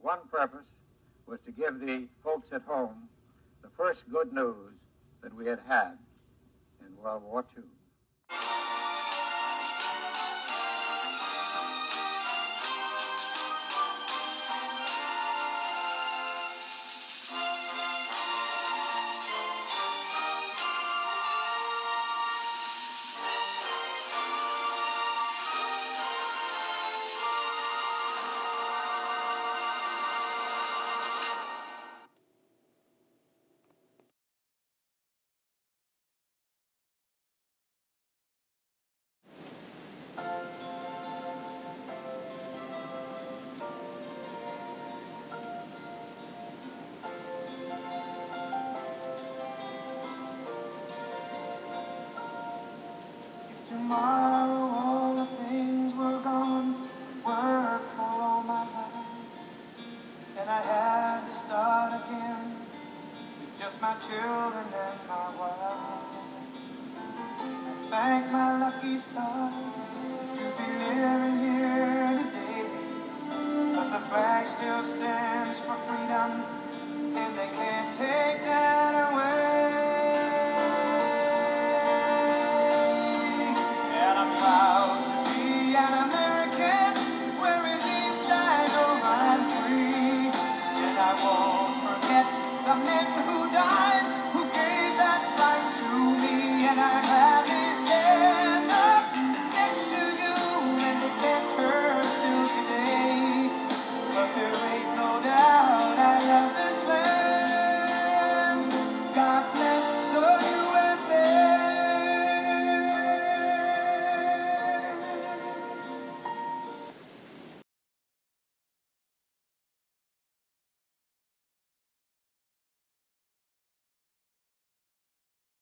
one purpose was to give the folks at home the first good news that we had had in World War II. Tomorrow all the things were gone, work for all my life, and I had to start again with just my children and my wife. I thank my lucky stars to be living here today, 'cause the flag still stands for freedom, and they can't take that